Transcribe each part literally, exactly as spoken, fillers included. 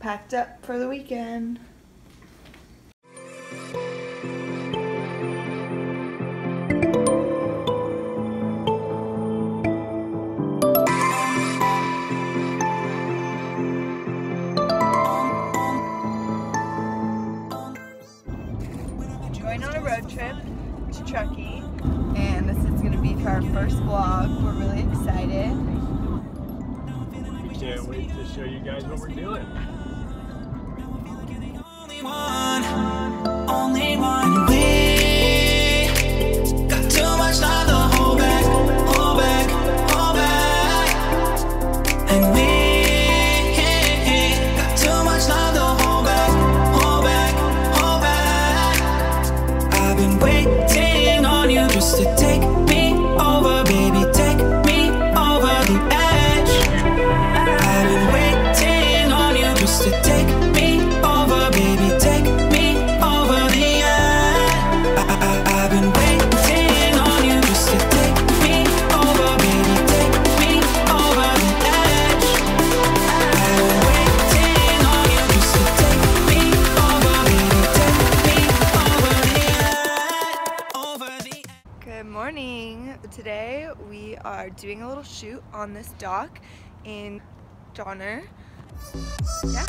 packed up for the weekend. Going on a road trip to Truckee, and this is going to be for our first vlog. We're really excited. Can't wait to show you guys what we're doing. Only one, only one. We got too much time to hold back, hold back, hold back. And we got too much time to hold back, hold back, hold back. I've been waiting on you just to take me over, baby, take me over the edge. I've been waiting on you just to take me over, baby, take me over the edge. I, I, I've been waiting on you just to take me over, baby, take me over the edge. I've been waiting on you just to take me over, baby, take me over the edge, over the edge. Good morning. Today we are doing a little shoot on this dock in Donner. Yeah.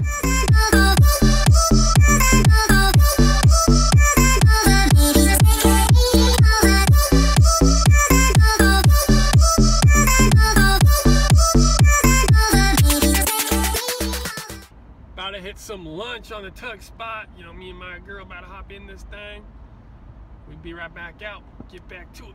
About to hit some lunch on the tug spot. You know, me and my girl about to hop in this thing. We'll be right back out. Get back to it.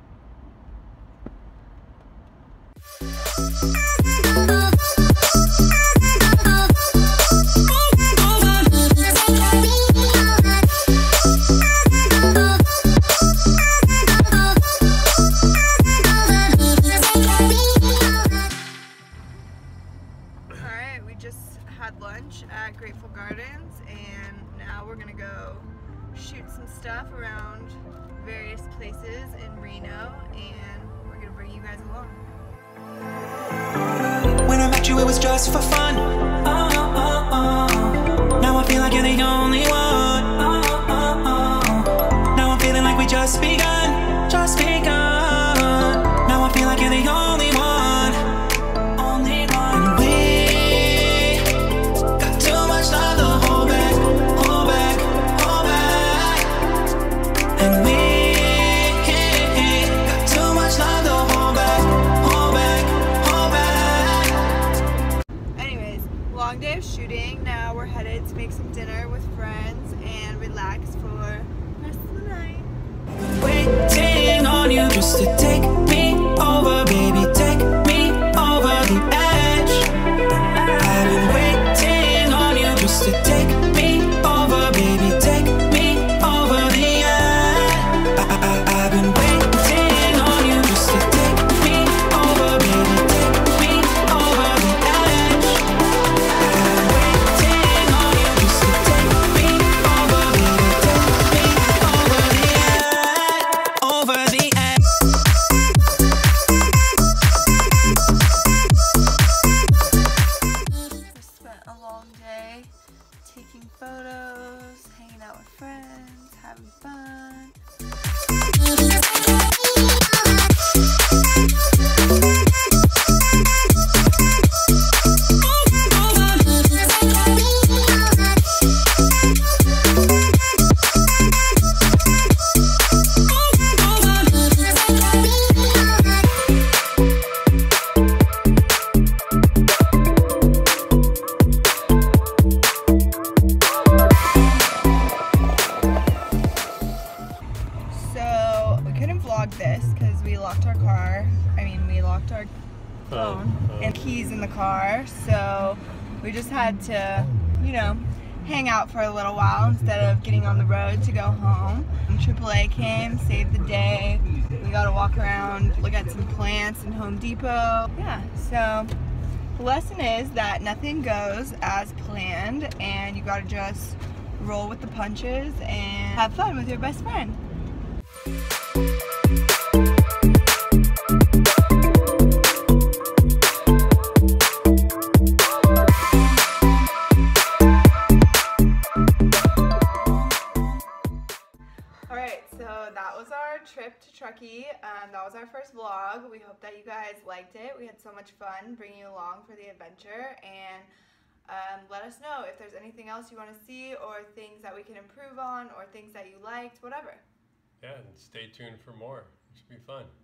Alright, we just had lunch at Grateful Gardens, and now we're gonna go shoot some stuff around various places in Reno, and we're gonna bring you guys along. When I met you, it was just for fun. Oh, oh, oh. Now I feel like you're the only one. Oh, oh, oh. Now I'm feeling like we just begun, just begun. Now I feel like you're the only one, only one. We got too much time to hold back, hold back, hold back. And we got too much time to hold back, hold back, hold back. Anyways, long day of shooting. Now we're headed to make some dinner with friends and relax for the rest of the night. Waiting on you just to take me over, baby, take me over the edge. I've been waiting on you just to take me over, baby, take me over the edge. I, I, I've been waiting on you just to take me over, baby, take me over the edge. I've been waiting on you just to take me over, baby, take me over the edge, over the edge. Just spent a long day taking photos, hanging out with friends, having fun. So we couldn't vlog this because we locked our car. I mean, we locked our phone Oh, oh. and keys in the car. So we just had to, you know, hang out for a little while instead of getting on the road to go home. And triple A came, saved the day. We got to walk around, look at some plants in Home Depot. Yeah, so the lesson is that nothing goes as planned, and you got to just roll with the punches and have fun with your best friend. our trip to Truckee. Um, that was our first vlog. We hope that you guys liked it. We had so much fun bringing you along for the adventure, and um, let us know if there's anything else you want to see or things that we can improve on or things that you liked, whatever. Yeah, and stay tuned for more. It should be fun.